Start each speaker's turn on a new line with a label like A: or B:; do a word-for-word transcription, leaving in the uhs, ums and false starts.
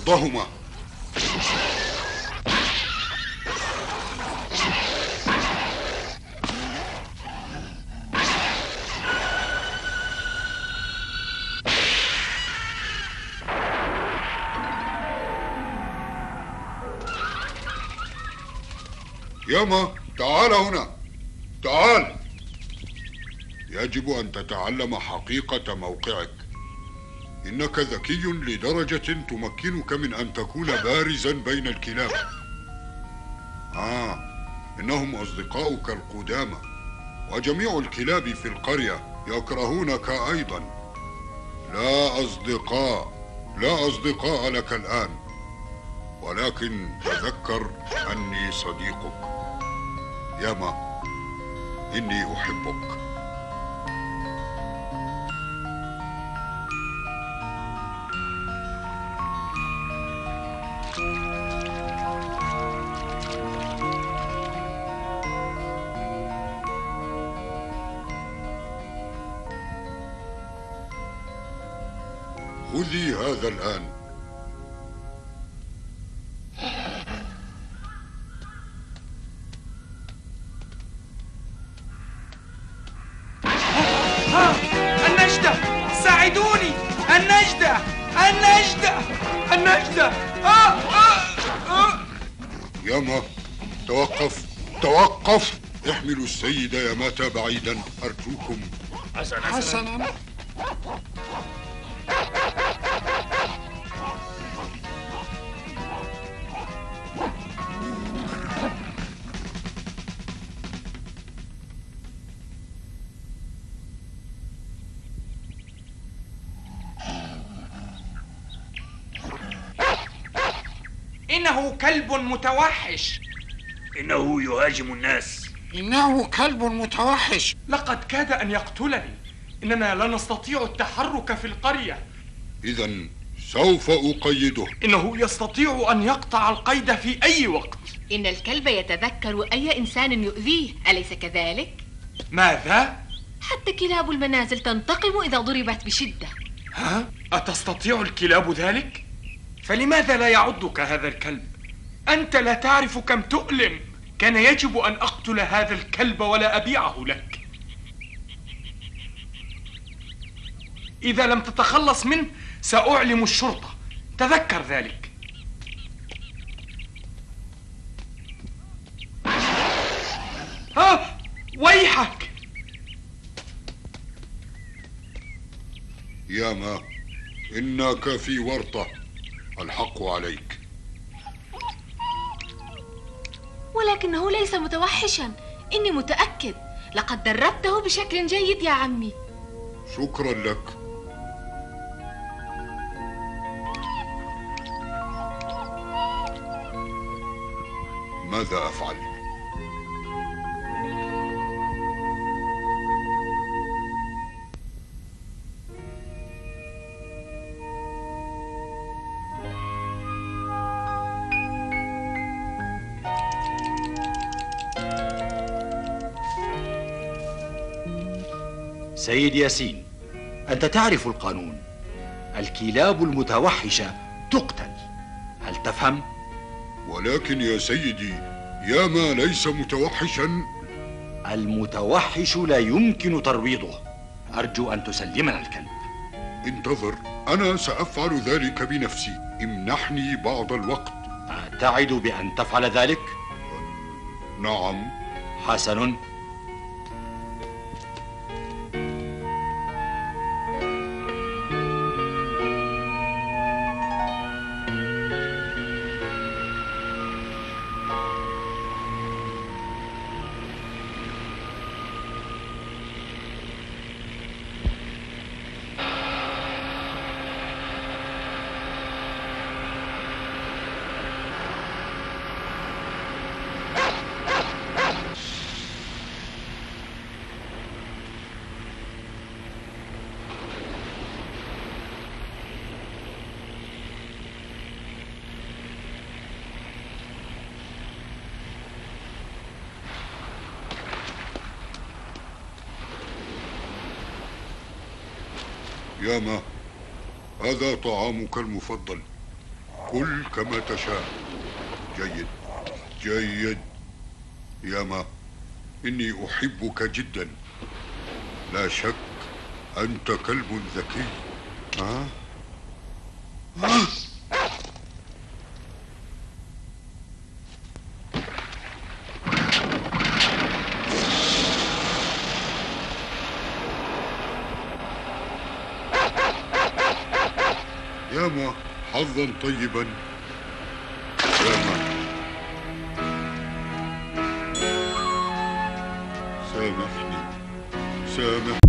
A: ضدهما. ياما تعال هنا، تعال. يجب أن تتعلم حقيقة موقعك. إنك ذكي لدرجة تمكنك من أن تكون بارزا بين الكلاب. آه إنهم أصدقاؤك القدامى، وجميع الكلاب في القرية يكرهونك أيضا. لا أصدقاء، لا أصدقاء لك الآن، ولكن تذكر أني صديقك. ياما إني أحبك. خذي هذا الآن.
B: النجدة، ساعدوني! النجدة، النجدة، النجدة! آه آه آه.
A: ياما توقف، توقف. احملوا السيد ياماتا بعيدا أرجوكم.
C: حسنا
D: حسنا.
B: إنه كلب متوحش.
C: إنه يهاجم الناس.
D: إنه كلب متوحش.
B: لقد كاد أن يقتلني. إننا لا نستطيع التحرك في القرية.
A: إذن سوف أقيده.
B: إنه يستطيع أن يقطع القيد في أي وقت.
E: إن الكلب يتذكر أي إنسان يؤذيه، أليس كذلك؟
B: ماذا؟
E: حتى كلاب المنازل تنتقم إذا ضربت بشدة.
B: ها؟ أتستطيع الكلاب ذلك؟ فلماذا لا يعضك هذا الكلب؟ أنت لا تعرف كم تؤلم. كان يجب أن أقتل هذا الكلب ولا أبيعه لك. إذا لم تتخلص منه سأعلم الشرطة، تذكر ذلك. ها، ويحك.
A: ياما إنك في ورطة، الحق عليك.
E: ولكنه ليس متوحشا، إني متأكد. لقد دربته بشكل جيد يا عمي.
A: شكرا لك. ماذا أفعل؟
F: سيد ياسين، أنت تعرف القانون. الكلاب المتوحشة تقتل، هل تفهم؟
A: ولكن يا سيدي، ياما ليس متوحشا.
F: المتوحش لا يمكن ترويضه. أرجو أن تسلمنا الكلب.
A: انتظر، أنا سأفعل ذلك بنفسي. امنحني بعض الوقت.
F: أتعد بأن تفعل ذلك؟
A: نعم.
F: حسن.
A: ياما هذا طعامك المفضل، كل كما تشاء. جيد جيد. ياما، إني أحبك جدا. لا شك أنت كلب ذكي. ها؟ ها؟ ياما، حظا طيبا. ياما، سامحني سامحني.